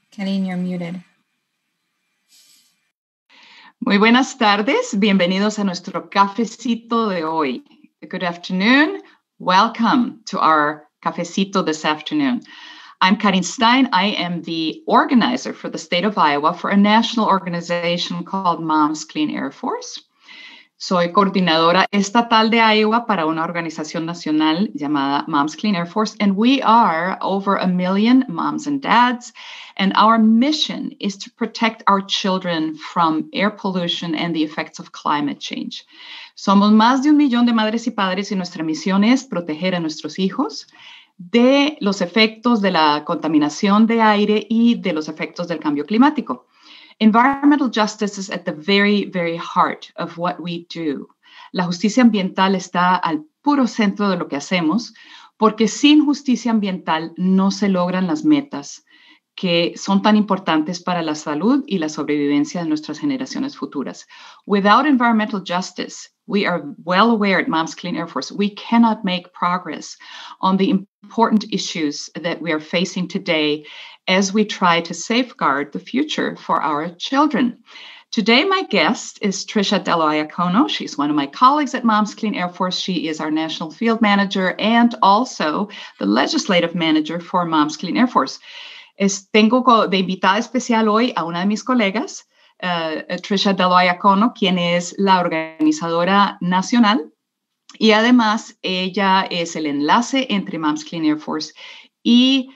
Karin, you're muted. Muy buenas tardes. Bienvenidos a nuestro cafecito de hoy. Good afternoon. Welcome to our cafecito this afternoon. I'm Karin Stein. I am the organizer for the state of Iowa for a national organization called Moms Clean Air Force. Soy coordinadora estatal de Iowa para una organización nacional llamada Moms Clean Air Force, and we are over 1 million moms and dads, and our mission is to protect our children from air pollution and the effects of climate change. Somos más de 1 millón de madres y padres y nuestra misión es proteger a nuestros hijos de los efectos de la contaminación de aire y de los efectos del cambio climático. Environmental justice is at the very, very heart of what we do. La justicia ambiental está al puro centro de lo que hacemos, porque sin justicia ambiental no se logran las metas que son tan importantes para la salud y la sobrevivencia de nuestras generaciones futuras. Without environmental justice, we are well aware at Moms Clean Air Force, we cannot make progress on the important issues that we are facing today as we try to safeguard the future for our children. Today, my guest is Tricia Delo-Iacono. She's one of my colleagues at Moms Clean Air Force. She is our national field manager and also the legislative manager for Moms Clean Air Force. Tengo de invitada especial hoy a una de mis colegas, Tricia Delo-Iacono, quien es la organizadora nacional, y además ella es el enlace entre Moms Clean Air Force y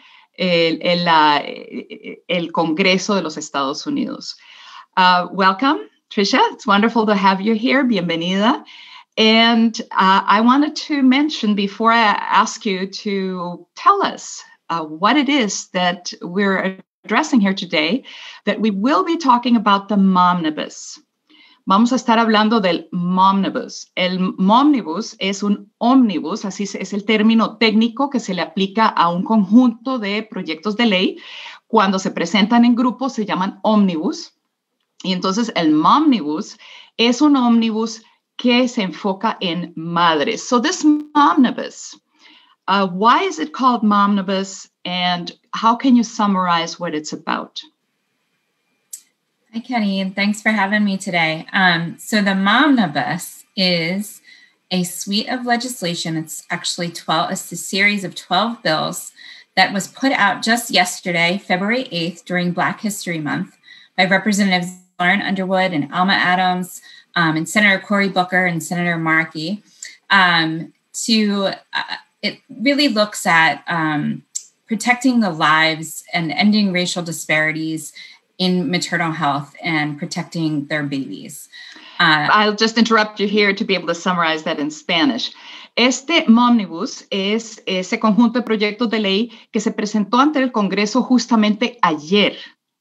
el Congreso de los Estados Unidos. Welcome, Tricia. It's wonderful to have you here. Bienvenida. And I wanted to mention before I ask you to tell us what it is that we're addressing here today, that we will be talking about the Momnibus. Vamos a estar hablando del Momnibus. El Momnibus es un ómnibus, así es el término técnico que se le aplica a un conjunto de proyectos de ley. Cuando se presentan en grupos se llaman ómnibus. Y entonces el Momnibus es un ómnibus que se enfoca en madres. So this Momnibus, why is it called Momnibus, and how can you summarize what it's about? Hi, Kenny, and thanks for having me today. So the Momnibus is a suite of legislation. It's actually it's a series of 12 bills that was put out just yesterday, February 8th, during Black History Month by Representatives Lauren Underwood and Alma Adams and Senator Cory Booker and Senator Markey. It really looks at protecting the lives and ending racial disparities in maternal health and protecting their babies. I'll just interrupt you here to be able to summarize that in Spanish. Este Momnibus es ese conjunto de proyectos de ley que se presentó ante el Congreso justamente ayer.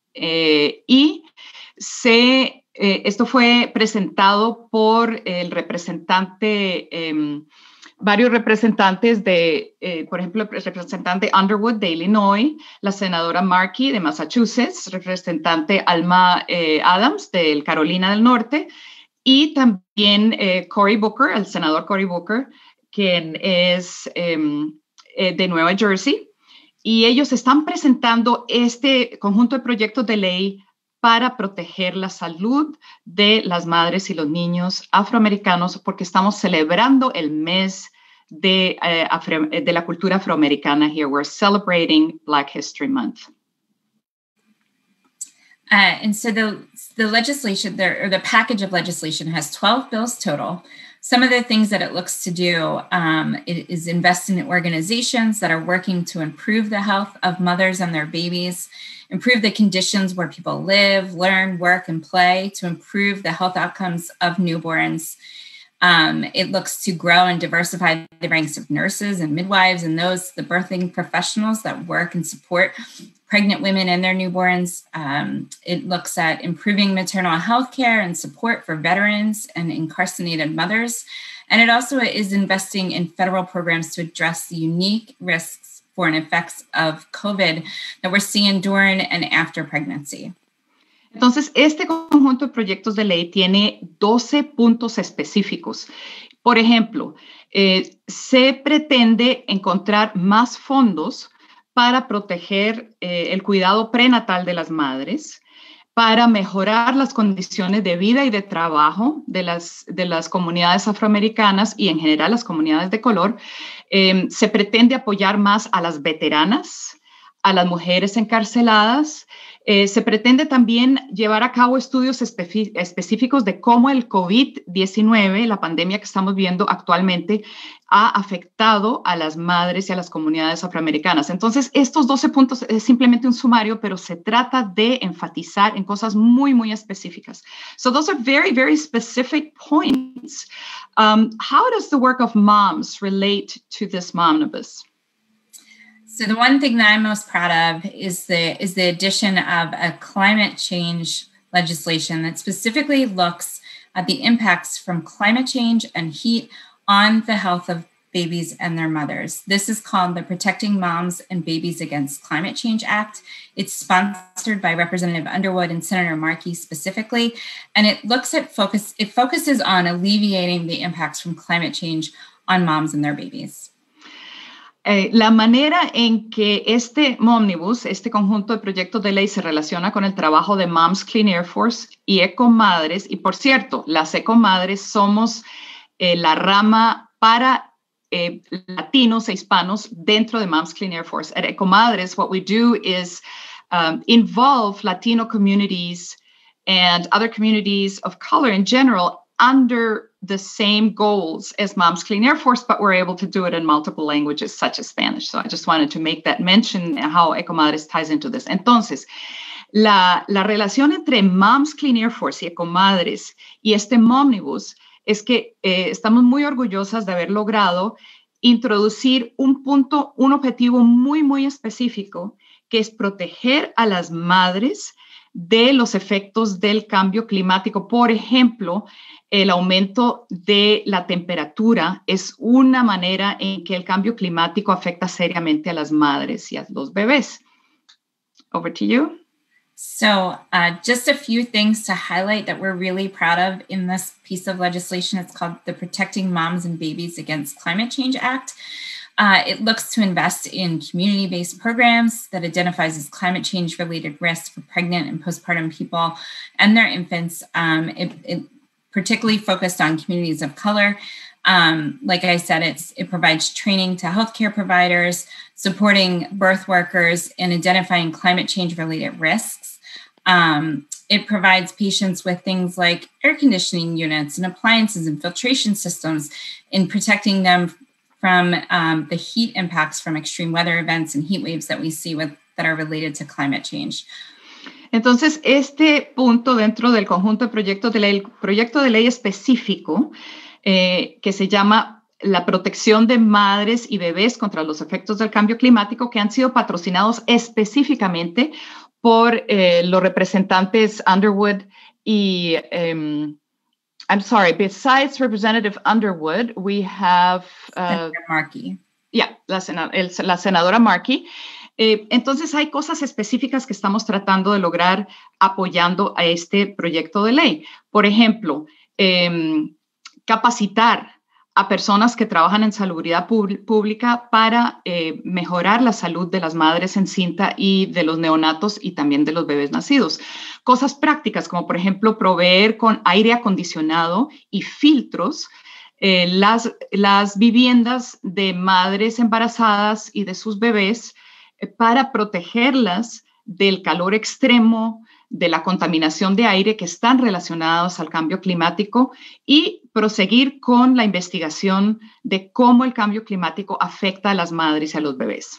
Esto fue presentado por el representante, varios representantes por ejemplo, el representante Underwood de Illinois, la senadora Markey de Massachusetts, representante Alma Adams de Carolina del Norte, y también Cory Booker, el senador Cory Booker, quien es de Nueva Jersey. Y ellos están presentando este conjunto de proyectos de ley para proteger la salud de las madres y los niños afroamericanos, porque estamos celebrando el mes de la cultura afroamericana here. We're celebrating Black History Month. And so the legislation there, or the package of legislation, has 12 bills total. Some of the things that it looks to do is invest in organizations that are working to improve the health of mothers and their babies, improve the conditions where people live, learn, work, and play, to improve the health outcomes of newborns. It looks to grow and diversify the ranks of nurses and midwives and the birthing professionals that work and support pregnant women and their newborns. It looks at improving maternal health care and support for veterans and incarcerated mothers. And it also is investing in federal programs to address the unique risks for and effects of COVID that we're seeing during and after pregnancy. Entonces, este conjunto de proyectos de ley tiene 12 puntos específicos. Por ejemplo, se pretende encontrar más fondos para proteger el cuidado prenatal de las madres, para mejorar las condiciones de vida y de trabajo de las comunidades afroamericanas y en general las comunidades de color. Se pretende apoyar más a las veteranas, a las mujeres encarceladas. Se pretende también llevar a cabo estudios específicos de cómo el COVID-19, la pandemia que estamos viendo actualmente, ha afectado a las madres y a las comunidades afroamericanas. Entonces, estos 12 puntos es simplemente un sumario, pero se trata de enfatizar en cosas muy, muy específicas. So those are very, very specific points. How does the work of moms relate to this Momnibus? So the one thing that I'm most proud of is the addition of a climate change legislation that specifically looks at the impacts from climate change and heat on the health of babies and their mothers. This is called the Protecting Moms and Babies Against Climate Change Act. It's sponsored by Representative Underwood and Senator Markey specifically, and it focuses on alleviating the impacts from climate change on moms and their babies. La manera en que este Momnibus, este conjunto de proyectos de ley se relaciona con el trabajo de Moms Clean Air Force y Ecomadres, y por cierto, las Ecomadres somos la rama para latinos e hispanos dentro de Moms Clean Air Force. At Ecomadres, what we do is involve Latino communities and other communities of color in general under the same goals as Moms Clean Air Force, but we're able to do it in multiple languages such as Spanish. So I just wanted to make that mention how Ecomadres ties into this. Entonces, la relación entre Moms Clean Air Force y Ecomadres y este Momnibus es que estamos muy orgullosas de haber logrado introducir un objetivo muy, muy específico, que es proteger a las madres de los efectos del cambio climático. Por ejemplo, el aumento de la temperatura es una manera en que el cambio climático afecta seriamente a las madres y a los bebés. Over to you. So just a few things to highlight that we're really proud of in this piece of legislation. It's called the Protecting Moms and Babies Against Climate Change Act. It looks to invest in community-based programs that identifies as climate change-related risks for pregnant and postpartum people and their infants. It particularly focused on communities of color. Like I said, it provides training to healthcare providers, supporting birth workers, and identifying climate change-related risks. It provides patients with things like air conditioning units and appliances and filtration systems in protecting them from the heat impacts from extreme weather events and heat waves that we see that are related to climate change. Entonces, este punto dentro del conjunto de proyecto de ley específico que se llama la protección de madres y bebés contra los efectos del cambio climático, que han sido patrocinados específicamente por los representantes Underwood y I'm sorry, besides Representative Underwood, we have Senator Markey. Yeah, la senadora Markey. Entonces hay cosas específicas que estamos tratando de lograr apoyando a este proyecto de ley. Por ejemplo, capacitar a personas que trabajan en salubridad pública para mejorar la salud de las madres en cinta y de los neonatos y también de los bebés nacidos. Cosas prácticas como, por ejemplo, proveer con aire acondicionado y filtros las viviendas de madres embarazadas y de sus bebés para protegerlas del calor extremo, de la contaminación de aire que están relacionados al cambio climático y proseguir con la investigación de cómo el cambio climático afecta a las madres y a los bebés.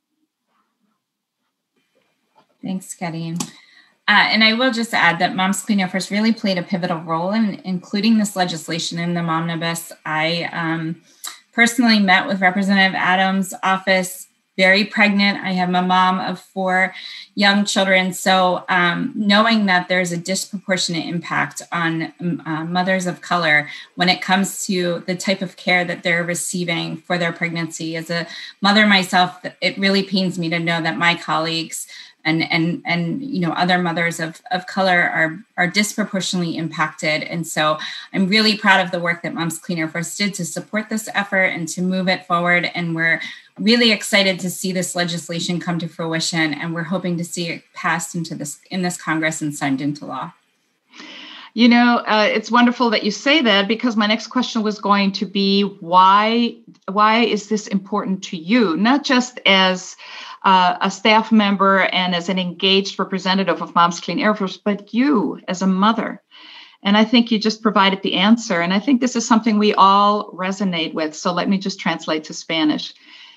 Thanks, Karine. And I will just add that Moms Clean Air Force really played a pivotal role in including this legislation in the Momnibus. I personally met with Representative Adams' office, very pregnant. I am a mom of 4 young children. So knowing that there's a disproportionate impact on mothers of color when it comes to the type of care that they're receiving for their pregnancy. As a mother myself, it really pains me to know that my colleagues and you know, other mothers of color are disproportionately impacted. And so I'm really proud of the work that Moms Clean Air Force did to support this effort and to move it forward. And we're really excited to see this legislation come to fruition, and we're hoping to see it passed in this Congress and signed into law. You know, it's wonderful that you say that, because my next question was going to be, why is this important to you? Not just as a staff member and as an engaged representative of Moms Clean Air Force, but you as a mother. And I think you just provided the answer. And I think this is something we all resonate with. So let me just translate to Spanish.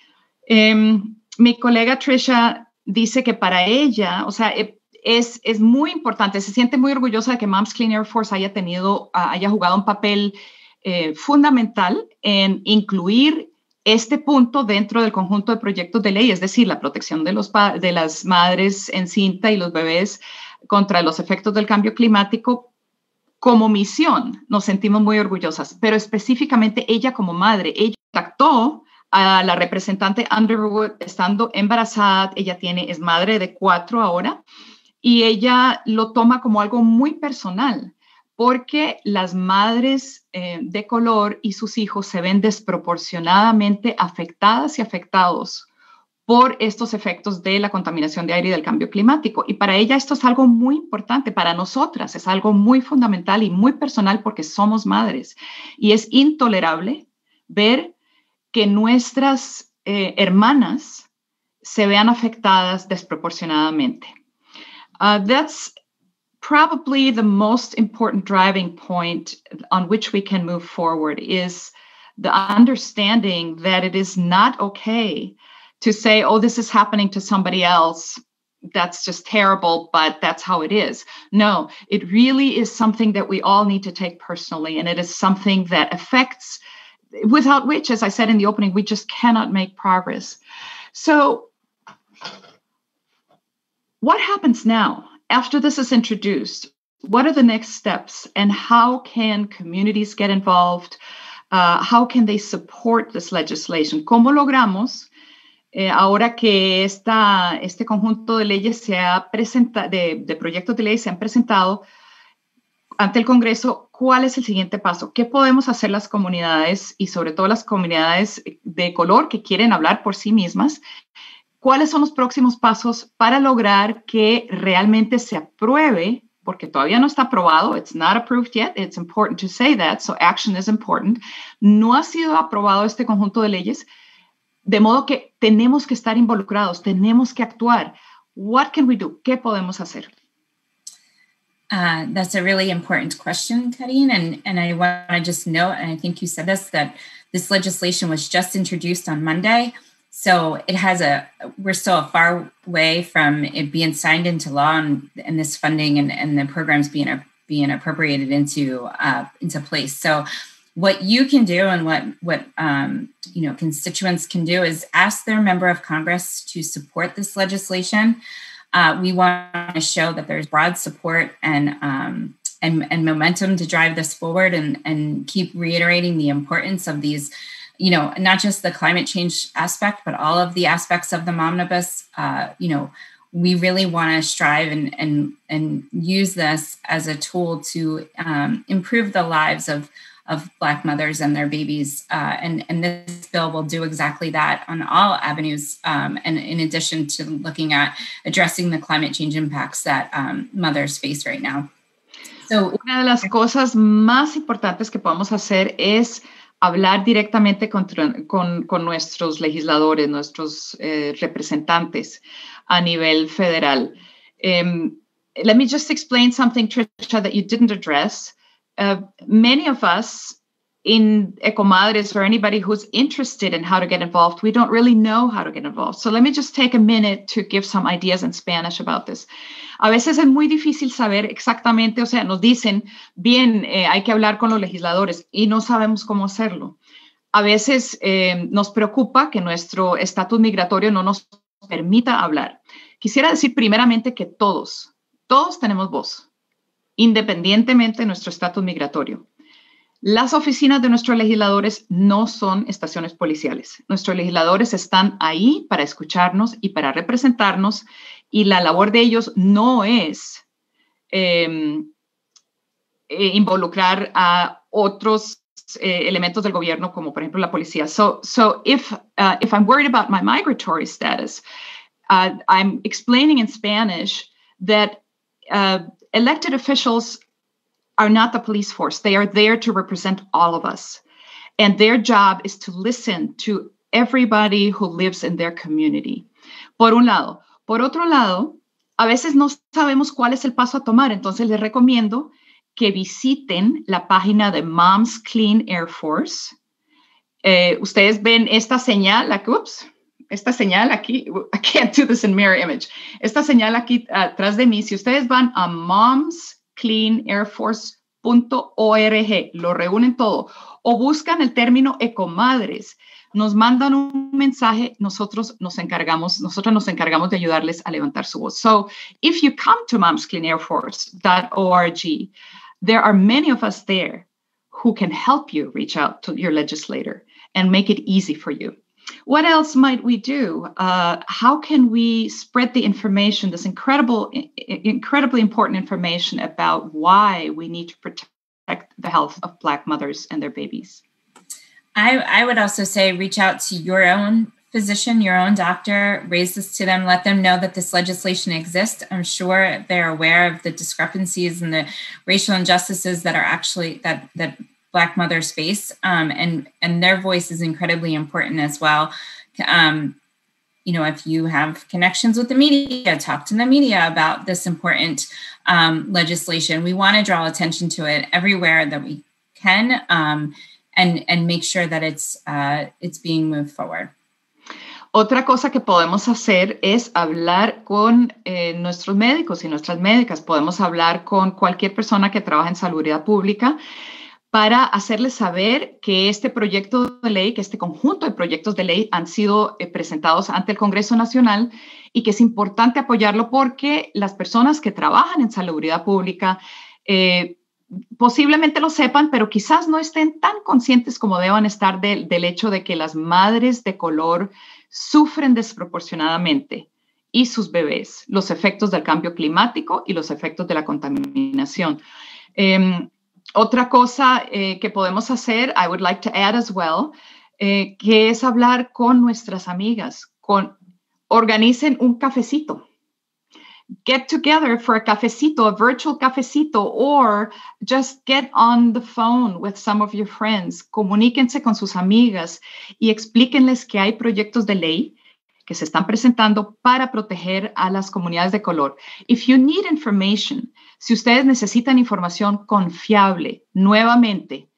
Mi colega Trisha dice que para ella, o sea, es muy importante, se siente muy orgullosa de que Moms Clean Air Force haya jugado un papel fundamental en incluir este punto dentro del conjunto de proyectos de ley, es decir, la protección de las madres encinta y los bebés contra los efectos del cambio climático como misión. Nos sentimos muy orgullosas, pero específicamente ella como madre, ella contactó a la representante Underwood estando embarazada. Ella es madre de 4 ahora, y ella lo toma como algo muy personal, porque las madres de color y sus hijos se ven desproporcionadamente afectadas y afectados por estos efectos de la contaminación de aire y del cambio climático. Y para ella esto es algo muy importante, para nosotras es algo muy fundamental y muy personal, porque somos madres. Y es intolerable ver que nuestras hermanas se vean afectadas desproporcionadamente. That's probably the most important driving point on which we can move forward, is the understanding that it is not okay to say, oh, this is happening to somebody else. That's just terrible, but that's how it is. No, it really is something that we all need to take personally, and it is something that affects, without which, as I said in the opening, we just cannot make progress. So what happens now after this is introduced? What are the next steps, and how can communities get involved? How can they support this legislation? ¿Cómo logramos, ahora que este conjunto de leyes de proyectos de ley se han presentado ante el Congreso, cuál es el siguiente paso? ¿Qué podemos hacer las comunidades, y sobre todo las comunidades de color que quieren hablar por sí mismas? ¿Cuáles son los próximos pasos para lograr que realmente se apruebe? Porque todavía no está aprobado. It's not approved yet. It's important to say that. So action is important. No ha sido aprobado este conjunto de leyes, de modo que tenemos que estar involucrados, tenemos que actuar. What can we do? ¿Qué podemos hacer? That's a really important question, Karine. And I want to just note, and I think you said this, that this legislation was just introduced on Monday. So we're still a far way from it being signed into law, and this funding and the programs being appropriated into place. So what you can do, and what constituents can do, is ask their member of Congress to support this legislation. We want to show that there's broad support and momentum to drive this forward, and keep reiterating the importance of these, not just the climate change aspect, but all of the aspects of the Momnibus. We really want to strive and use this as a tool to improve the lives of Black mothers and their babies. And this bill will do exactly that on all avenues, and in addition to looking at addressing the climate change impacts that mothers face right now. So, una de las cosas más importantes que podemos hacer es hablar directamente con nuestros legisladores, nuestros representantes a nivel federal. Let me just explain something, Trisha, that you didn't address. Many of us in Ecomadres, or anybody who's interested in how to get involved, we don't really know how to get involved. So let me just take a minute to give some ideas in Spanish about this. A veces es muy difícil saber exactamente, o sea, nos dicen, bien, hay que hablar con los legisladores, y no sabemos cómo hacerlo. A veces nos preocupa que nuestro estatus migratorio no nos permita hablar. Quisiera decir primeramente que todos tenemos voz, independientemente de nuestro estatus migratorio. Las oficinas de nuestros legisladores no son estaciones policiales. Nuestros legisladores están ahí para escucharnos y para representarnos, y la labor de ellos no es involucrar a otros elementos del gobierno, como por ejemplo la policía. So if I'm worried about my migratory status, I'm explaining in Spanish that elected officials are not the police force. They are there to represent all of us. And their job is to listen to everybody who lives in their community. Por un lado. Por otro lado, a veces no sabemos cuál es el paso a tomar. Entonces les recomiendo que visiten la página de Moms Clean Air Force. Ustedes ven esta señal, esta señal aquí, I can't do this in mirror image. Esta señal aquí atrás de mí, si ustedes van a momscleanairforce.org, lo reúnen todo, o buscan el término ecomadres, nos mandan un mensaje, nosotros nos encargamos de ayudarles a levantar su voz. So, if you come to momscleanairforce.org, there are many of us there who can help you reach out to your legislator and make it easy for you. What else might we do? How can we spread the information, this incredibly important information about why we need to protect the health of Black mothers and their babies? I would also say reach out to your own physician, your own doctor, raise this to them, let them know that this legislation exists. I'm sure they're aware of the discrepancies and the racial injustices that are actually that Black mothers face, and their voice is incredibly important as well. If you have connections with the media, talk to the media about this important legislation. We want to draw attention to it everywhere that we can, and make sure that it's being moved forward. Otra cosa que podemos hacer es hablar con nuestros médicos y nuestras médicas. Podemos hablar con cualquier persona que trabaja en salubridad pública para hacerles saber que este proyecto de ley, que este conjunto de proyectos de ley han sido presentados ante el Congreso Nacional y que es importante apoyarlo porque las personas que trabajan en salubridad pública posiblemente lo sepan, pero quizás no estén tan conscientes como deban estar del hecho de que las madres de color sufren desproporcionadamente y sus bebés los efectos del cambio climático y los efectos de la contaminación. Otra cosa que podemos hacer, I would like to add as well, que es hablar con nuestras amigas, organicen un cafecito. Get together for a cafecito, a virtual cafecito, or just get on the phone with some of your friends. Comuníquense con sus amigas y explíquenles que hay proyectos de ley que se están presentando para proteger a las comunidades de color. If you need information, si ustedes necesitan información confiable, nuevamente,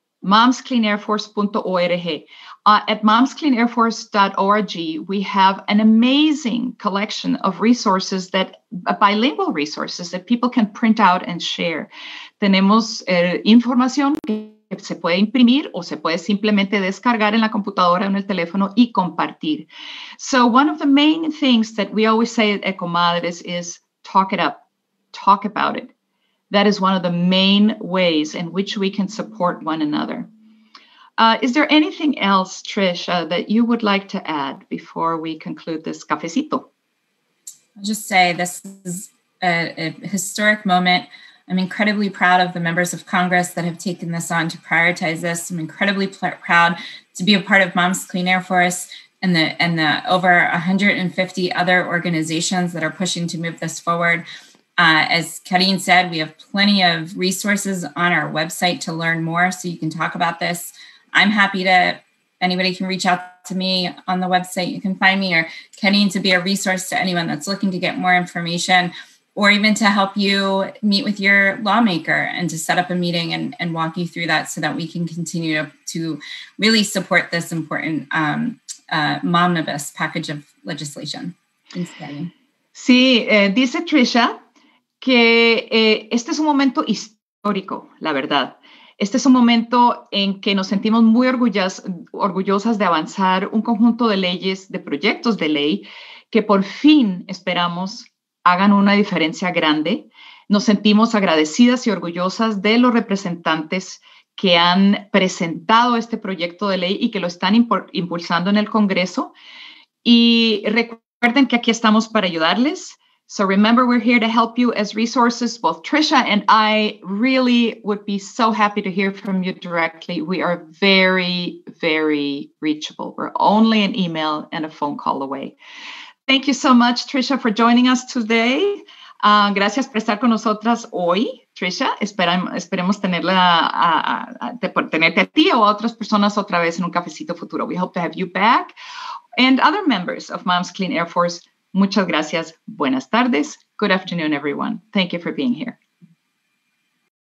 momscleanairforce.org. At momscleanairforce.org, we have an amazing collection of resources bilingual resources that people can print out and share. Tenemos información que se puede imprimir o se puede simplemente descargar en la computadora o en el teléfono y compartir. So one of the main things that we always say at Ecomadres is talk it up, talk about it. That is one of the main ways in which we can support one another. Is there anything else, Trish, that you would like to add before we conclude this cafecito? I'll just say this is a historic moment. I'm incredibly proud of the members of Congress that have taken this on to prioritize this. I'm incredibly proud to be a part of Moms Clean Air Force and the over 150 other organizations that are pushing to move this forward. As Karine said, we have plenty of resources on our website to learn more, so you can talk about this. I'm happy anybody can reach out to me on the website. You can find me, or Karine, to be a resource to anyone that's looking to get more information, or even to help you meet with your lawmaker and to set up a meeting and walk you through that so that we can continue to really support this important Momnibus package of legislation. Thanks, Karine. Sí, dice Trisha que este es un momento histórico, la verdad. Este es un momento en que nos sentimos muy orgullosas de avanzar un conjunto de leyes, de proyectos de ley, que por fin esperamos hagan una diferencia grande. Nos sentimos agradecidas y orgullosas de los representantes que han presentado este proyecto de ley y que lo están impulsando en el Congreso. Y recuerden que aquí estamos para ayudarles. So remember, we're here to help you as resources. Both Trisha and I really would be so happy to hear from you directly. We are very, very reachable. We're only an email and a phone call away. Thank you so much, Trisha, for joining us today. Gracias por estar con nosotras hoy, Trisha. Esperemos tenerte a ti o a otras personas otra vez en un cafecito futuro. We hope to have you back. And other members of Moms Clean Air Force, muchas gracias. Buenas tardes. Good afternoon, everyone. Thank you for being here.